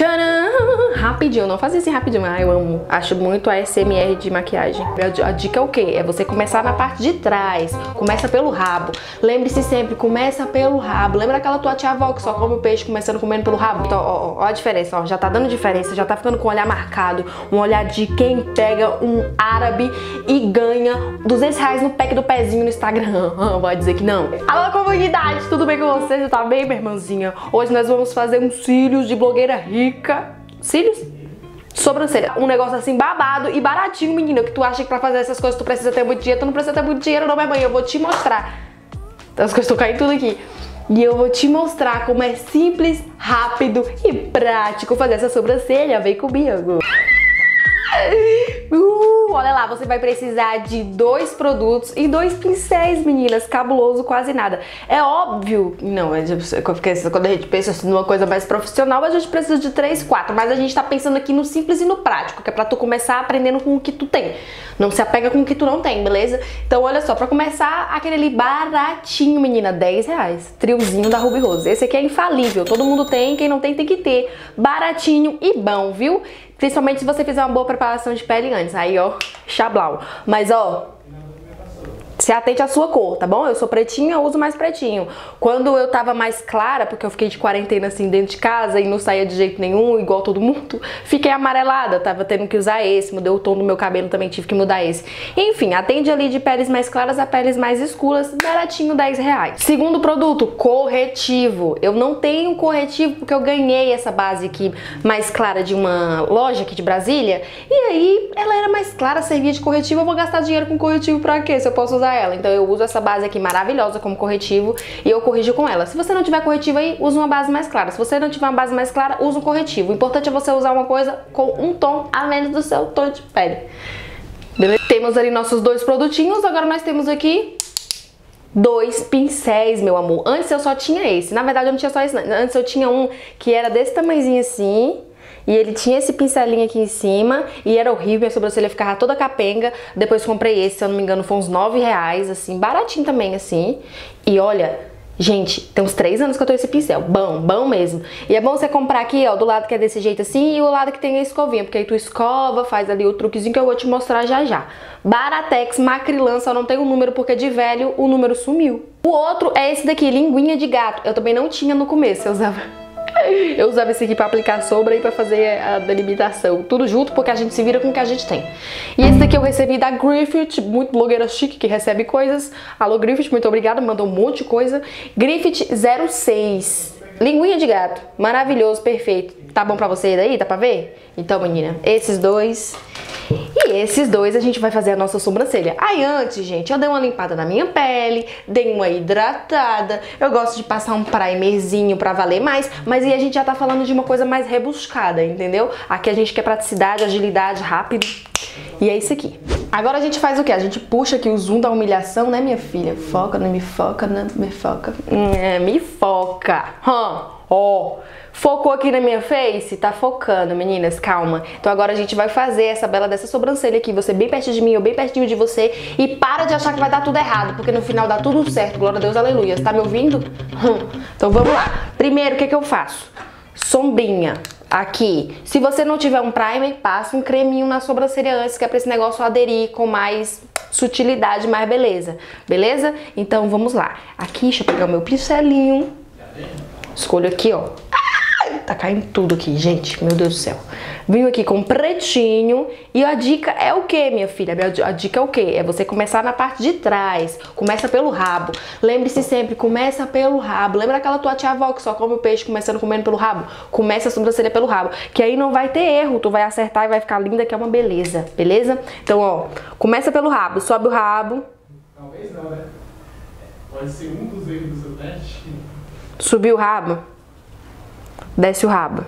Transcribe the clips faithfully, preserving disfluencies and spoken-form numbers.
Tcharam! Rapidinho, não faz isso rapidinho. Ah, eu amo. Acho muito a A S M R de maquiagem. A dica é o quê? É você começar na parte de trás. Começa pelo rabo. Lembre-se sempre, começa pelo rabo. Lembra aquela tua tia-avó que só come o peixe começando comendo pelo rabo? Então, ó, ó a diferença, ó. Já tá dando diferença, já tá ficando com o olhar marcado. Um olhar de quem pega um árabe e ganha duzentos reais no pack do pezinho no Instagram. Vai dizer que não. Alô, comunidade! Tudo bem com vocês? Tá bem, minha irmãzinha? Hoje nós vamos fazer uns cílios de blogueira rica. Cílios? Sobrancelha. Um negócio assim babado e baratinho, menina. Que tu acha que pra fazer essas coisas tu precisa ter muito dinheiro. Tu não precisa ter muito dinheiro não, minha mãe. Eu vou te mostrar. As coisas estão caindo tudo aqui. E eu vou te mostrar como é simples, rápido e prático fazer essa sobrancelha. Vem comigo. Uh, olha lá, você vai precisar de dois produtos e dois pincéis, meninas. Cabuloso, quase nada. É óbvio, não, quando a gente pensa assim numa coisa mais profissional, a gente precisa de três, quatro. Mas a gente tá pensando aqui no simples e no prático, que é pra tu começar aprendendo com o que tu tem. Não se apega com o que tu não tem, beleza? Então olha só, pra começar, aquele ali baratinho, menina, dez reais. Triozinho da Ruby Rose. Esse aqui é infalível, todo mundo tem, quem não tem tem que ter. Baratinho e bom, viu? Principalmente se você fizer uma boa preparação de pele antes. Aí, ó, chablau. Mas, ó, se atente à sua cor, tá bom? Eu sou pretinha, eu uso mais pretinho. Quando eu tava mais clara, porque eu fiquei de quarentena assim dentro de casa e não saía de jeito nenhum, igual todo mundo, fiquei amarelada, tava tendo que usar esse, mudei o tom do meu cabelo, também tive que mudar esse. Enfim, atende ali de peles mais claras a peles mais escuras, baratinho, dez reais. Segundo produto, corretivo. Eu não tenho corretivo porque eu ganhei essa base aqui mais clara de uma loja aqui de Brasília, e aí ela era mais clara, servia de corretivo. Eu vou gastar dinheiro com corretivo pra quê? Se eu posso usar ela. Então eu uso essa base aqui maravilhosa como corretivo e eu corrijo com ela. Se você não tiver corretivo aí, usa uma base mais clara. Se você não tiver uma base mais clara, usa um corretivo. O importante é você usar uma coisa com um tom a menos do seu tom de pele. Beleza? Temos ali nossos dois produtinhos. Agora nós temos aqui dois pincéis, meu amor. Antes eu só tinha esse. Na verdade eu não tinha só esse, não. Antes eu tinha um que era desse tamanhozinho assim. E ele tinha esse pincelinho aqui em cima e era horrível, minha sobrancelha ficava toda capenga. Depois comprei esse, se eu não me engano, foi uns nove reais, assim, baratinho também, assim. E olha, gente, tem uns três anos que eu tô esse pincel, bom, bom mesmo. E é bom você comprar aqui, ó, do lado que é desse jeito assim e o lado que tem a escovinha, porque aí tu escova, faz ali o truquezinho que eu vou te mostrar já já. Baratex, Macrylan, só não tem o número porque de velho o número sumiu. O outro é esse daqui, linguinha de gato. Eu também não tinha no começo, eu usava... Eu usava esse aqui pra aplicar sombra e pra fazer a delimitação. Tudo junto porque a gente se vira com o que a gente tem. E esse daqui eu recebi da Griffith, muito blogueira chique que recebe coisas. Alô Griffith, muito obrigada, mandou um monte de coisa. Griffith zero seis. Linguinha de gato. Maravilhoso, perfeito. Tá bom pra você daí? Dá pra ver? Então, menina, esses dois... E esses dois a gente vai fazer a nossa sobrancelha. Aí antes, gente, eu dei uma limpada na minha pele, dei uma hidratada. Eu gosto de passar um primerzinho pra valer mais, mas aí a gente já tá falando de uma coisa mais rebuscada, entendeu? Aqui a gente quer praticidade, agilidade, rápido. E é isso aqui. Agora a gente faz o quê? A gente puxa aqui o zoom da humilhação, né, minha filha? Foca, não me foca, não me foca. É, me foca. Ó. Oh. Focou aqui na minha face? Tá focando, meninas, calma. Então agora a gente vai fazer essa bela dessa sobrancelha aqui, você bem pertinho de mim, eu bem pertinho de você. E para de achar que vai dar tudo errado, porque no final dá tudo certo, glória a Deus, aleluia. Você tá me ouvindo? Hum. Então vamos lá. Primeiro, o que que eu faço? Sombrinha. Aqui. Se você não tiver um primer, passa um creminho na sobrancelha antes, que é pra esse negócio aderir com mais sutilidade, mais beleza. Beleza? Então vamos lá. Aqui, deixa eu pegar o meu pincelinho. Escolho aqui, ó. Tá caindo tudo aqui, gente. Meu Deus do céu. Venho aqui com pretinho. E a dica é o que, minha filha? A dica é o que? É você começar na parte de trás. Começa pelo rabo. Lembre-se sempre, começa pelo rabo. Lembra aquela tua tia-avó que só come o peixe começando comendo pelo rabo? Começa a sobrancelha pelo rabo. Que aí não vai ter erro. Tu vai acertar e vai ficar linda, que é uma beleza. Beleza? Então, ó. Começa pelo rabo. Sobe o rabo. Talvez não, né? Pode ser um dos erros do seu teste. Subiu o rabo. Desce o rabo.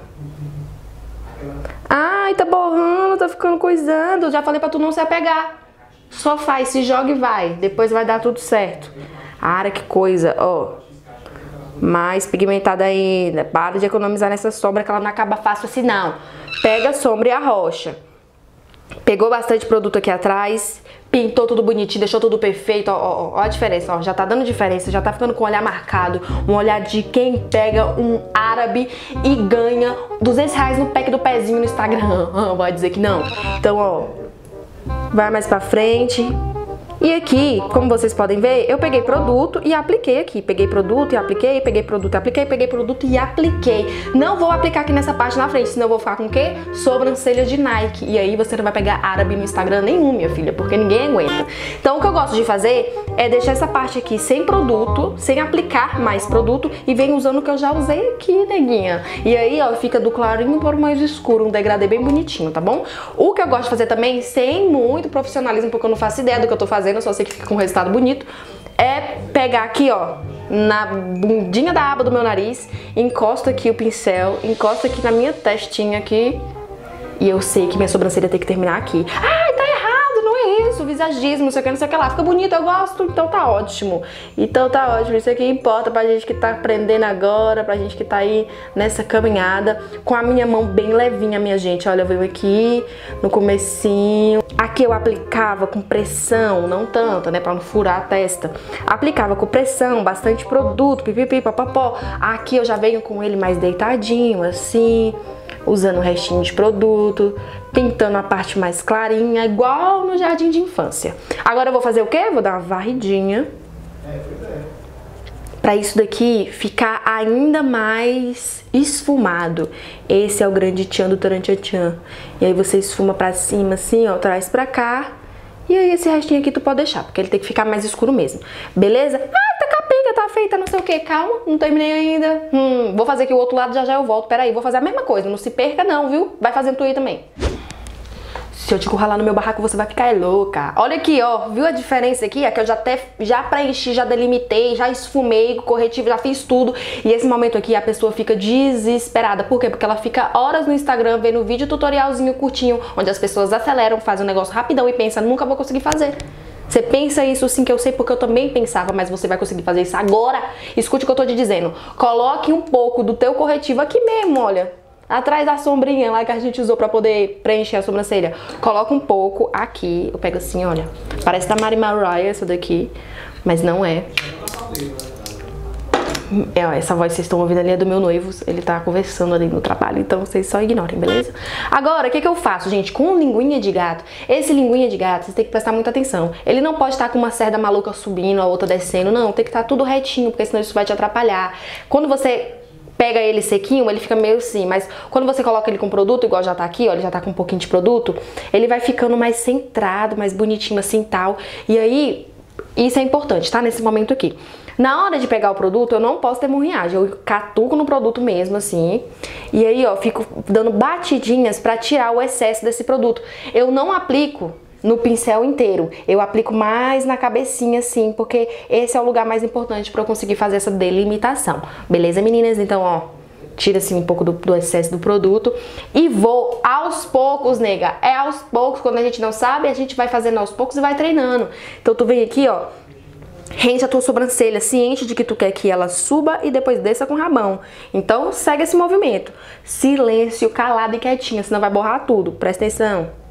Ai, tá borrando, tá ficando coisando. Eu já falei pra tu não se apegar. Só faz, se joga e vai. Depois vai dar tudo certo. Ara, que coisa, ó. Mais pigmentada ainda. Para de economizar nessa sombra que ela não acaba fácil assim, não. Pega a sombra e arrocha. Pegou bastante produto aqui atrás, pintou tudo bonitinho, deixou tudo perfeito, ó, ó, ó a diferença, ó, já tá dando diferença, já tá ficando com o olhar marcado, um olhar de quem pega um árabe e ganha duzentos reais no pack do pezinho no Instagram, vai dizer que não. Então, ó, vai mais pra frente. E aqui, como vocês podem ver, eu peguei produto e apliquei aqui. Peguei produto e apliquei, peguei produto e apliquei, peguei produto e apliquei. Não vou aplicar aqui nessa parte na frente, senão eu vou ficar com o quê? Sobrancelha de Nike. E aí você não vai pegar árabe no Instagram nenhum, minha filha, porque ninguém aguenta. Então o que eu gosto de fazer é deixar essa parte aqui sem produto, sem aplicar mais produto e vem usando o que eu já usei aqui, neguinha. E aí, ó, fica do clarinho para o mais escuro, um degradê bem bonitinho, tá bom? O que eu gosto de fazer também, sem muito profissionalismo, porque eu não faço ideia do que eu tô fazendo, eu só sei que fica com um resultado bonito, é pegar aqui, ó, na bundinha da aba do meu nariz, encosto aqui o pincel, encosto aqui na minha testinha aqui, e eu sei que minha sobrancelha tem que terminar aqui. Ai, tá errado, não é isso, visagismo, não sei o que, não sei o que lá, fica bonito, eu gosto, então tá ótimo. Então tá ótimo, isso aqui importa pra gente que tá aprendendo agora, pra gente que tá aí nessa caminhada, com a minha mão bem levinha, minha gente, olha, eu venho aqui no comecinho. Aqui eu aplicava com pressão, não tanta, né, pra não furar a testa. Aplicava com pressão, bastante produto, pipipi, papapó. Aqui eu já venho com ele mais deitadinho, assim, usando o restinho de produto, pintando a parte mais clarinha, igual no jardim de infância. Agora eu vou fazer o quê? Vou dar uma varridinha. Pra isso daqui ficar ainda mais esfumado. Esse é o grande tchan do tchan. E aí você esfuma pra cima assim, ó, traz pra cá. E aí esse restinho aqui tu pode deixar, porque ele tem que ficar mais escuro mesmo. Beleza? Ai, tá capenga, tá feita, não sei o que. Calma, não terminei ainda. Hum, vou fazer aqui o outro lado, já já eu volto. Pera aí, vou fazer a mesma coisa, não se perca não, viu? Vai fazendo tu aí também. Se eu te encurralar no meu barraco, você vai ficar louca. Olha aqui, ó. Viu a diferença aqui? É que eu já até já preenchi, já delimitei, já esfumei com corretivo, já fiz tudo. E esse momento aqui a pessoa fica desesperada. Por quê? Porque ela fica horas no Instagram vendo vídeo tutorialzinho curtinho, onde as pessoas aceleram, fazem um negócio rapidão e pensam, nunca vou conseguir fazer. Você pensa isso sim, que eu sei porque eu também pensava, mas você vai conseguir fazer isso agora. Escute o que eu tô te dizendo. Coloque um pouco do teu corretivo aqui mesmo, olha. Atrás da sombrinha lá que a gente usou pra poder preencher a sobrancelha. Coloca um pouco aqui. Eu pego assim, olha. Parece da Mari Mariah essa daqui, mas não é. É, ó, essa voz que vocês estão ouvindo ali é do meu noivo. Ele tá conversando ali no trabalho, então vocês só ignorem, beleza? Agora, o que que eu faço, gente? Com linguinha de gato. Esse linguinha de gato, vocês tem que prestar muita atenção. Ele não pode estar com uma cerda maluca subindo, a outra descendo. Não, tem que estar tudo retinho, porque senão isso vai te atrapalhar. Quando você pega ele sequinho, ele fica meio assim, mas quando você coloca ele com produto, igual já tá aqui, ó, ele já tá com um pouquinho de produto, ele vai ficando mais centrado, mais bonitinho assim, tal. E aí, isso é importante, tá? Nesse momento aqui. Na hora de pegar o produto, eu não posso ter murrinhagem, eu catuco no produto mesmo, assim, e aí, ó, fico dando batidinhas pra tirar o excesso desse produto. Eu não aplico no pincel inteiro, eu aplico mais na cabecinha assim, porque esse é o lugar mais importante para eu conseguir fazer essa delimitação. Beleza, meninas? Então, ó, tira assim um pouco do, do excesso do produto e vou aos poucos, nega. É aos poucos, quando a gente não sabe, a gente vai fazendo aos poucos e vai treinando. Então tu vem aqui, ó, rende a tua sobrancelha, ciente de que tu quer que ela suba e depois desça com o rabão. Então segue esse movimento. Silêncio, calado e quietinha, senão vai borrar tudo. Presta atenção.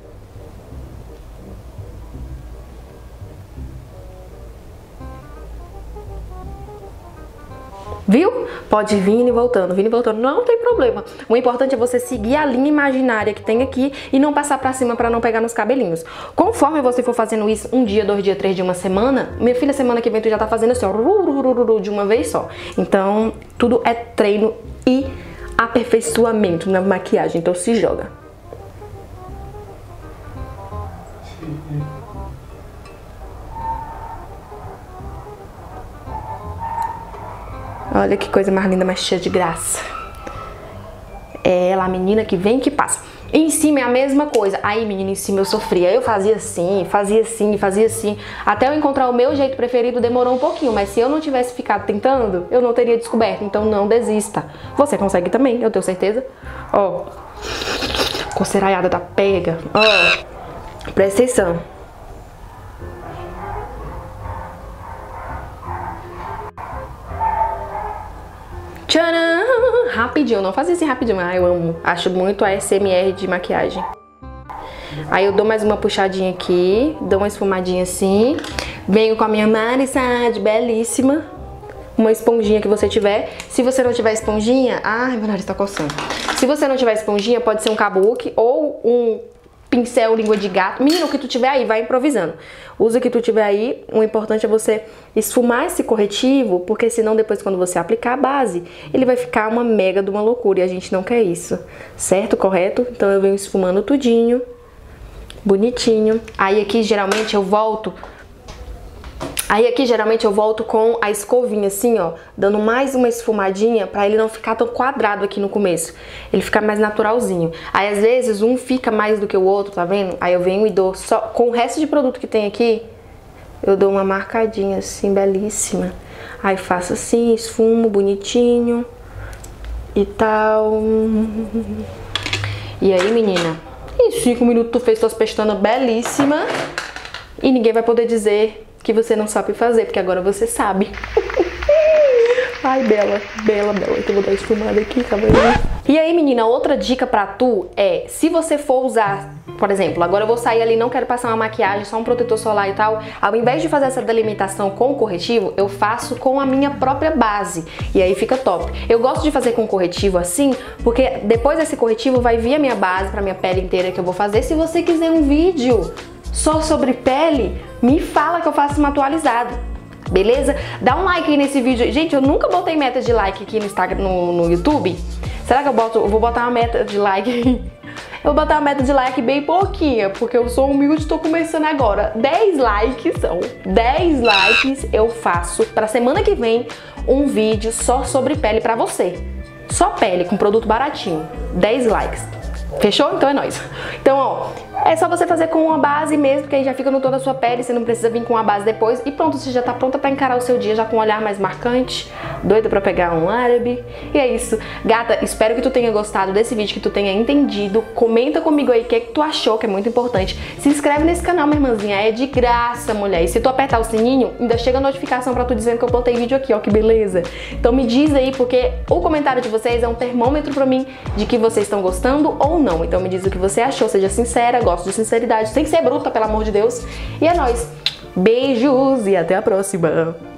Viu? Pode vir e voltando, vir e voltando, não tem problema. O importante é você seguir a linha imaginária que tem aqui e não passar pra cima pra não pegar nos cabelinhos. Conforme você for fazendo isso um dia, dois dias, três dias, uma semana, minha filha, semana que vem tu já tá fazendo assim, ó, de uma vez só. Então, tudo é treino e aperfeiçoamento na maquiagem, então se joga. Olha que coisa mais linda, mais cheia de graça. É ela, a menina que vem e que passa. Em cima é a mesma coisa. Aí, menina, em cima eu sofria. Eu fazia assim, fazia assim, fazia assim. Até eu encontrar o meu jeito preferido demorou um pouquinho. Mas se eu não tivesse ficado tentando, eu não teria descoberto. Então não desista. Você consegue também, eu tenho certeza. Ó, coceiraiada da pega. Ó, presta atenção. Tcharam! Rapidinho, não faz assim rapidinho. Ah, eu amo. Acho muito A S M R de maquiagem. Aí eu dou mais uma puxadinha aqui, dou uma esfumadinha assim. Venho com a minha Marisade belíssima. Uma esponjinha que você tiver. Se você não tiver esponjinha... Ai, meu nariz tá coçando. Se você não tiver esponjinha, pode ser um kabuki ou um pincel língua de gato. Menino, o que tu tiver aí, vai improvisando. Usa o que tu tiver aí. O importante é você esfumar esse corretivo, porque senão depois quando você aplicar a base, ele vai ficar uma mega de uma loucura e a gente não quer isso. Certo? Correto? Então eu venho esfumando tudinho. Bonitinho. Aí aqui geralmente eu volto... Aí aqui geralmente eu volto com a escovinha assim, ó, dando mais uma esfumadinha pra ele não ficar tão quadrado aqui no começo. Ele fica mais naturalzinho. Aí às vezes um fica mais do que o outro, tá vendo? Aí eu venho e dou só com o resto de produto que tem aqui, eu dou uma marcadinha assim, belíssima. Aí faço assim, esfumo bonitinho e tal. E aí, menina, em cinco minutos tu fez suas pestanas belíssimas e ninguém vai poder dizer que você não sabe fazer, porque agora você sabe. Ai, bela, bela, bela. Então eu vou dar esfumada aqui, tá vendo? E aí, menina, outra dica pra tu é, se você for usar, por exemplo, agora eu vou sair ali, não quero passar uma maquiagem, só um protetor solar e tal, ao invés de fazer essa delimitação com o corretivo, eu faço com a minha própria base. E aí fica top. Eu gosto de fazer com corretivo assim, porque depois desse corretivo vai vir a minha base pra minha pele inteira que eu vou fazer. Se você quiser um vídeo só sobre pele, me fala que eu faço uma atualizada, beleza? Dá um like aí nesse vídeo. Gente, eu nunca botei meta de like aqui no Instagram, no, no YouTube. Será que eu boto? Eu vou botar uma meta de like. Eu vou botar uma meta de like bem pouquinha, porque eu sou humilde e tô começando agora. dez likes, são dez likes eu faço pra semana que vem um vídeo só sobre pele pra você. Só pele, com produto baratinho. dez likes. Fechou? Então é nóis. Então, ó, é só você fazer com uma base mesmo, porque aí já fica no tom da sua pele, você não precisa vir com a base depois. E pronto, você já tá pronta pra encarar o seu dia já com um olhar mais marcante, doida pra pegar um árabe. E é isso. Gata, espero que tu tenha gostado desse vídeo, que tu tenha entendido. Comenta comigo aí o que, é que tu achou, que é muito importante. Se inscreve nesse canal, minha irmãzinha, é de graça, mulher. E se tu apertar o sininho, ainda chega a notificação pra tu dizendo que eu botei vídeo aqui, ó, que beleza. Então me diz aí, porque o comentário de vocês é um termômetro pra mim de que vocês estão gostando ou não. Então me diz o que você achou, seja sincera, gosto de sinceridade, sem ser bruta, pelo amor de Deus. E é nóis. Beijos e até a próxima.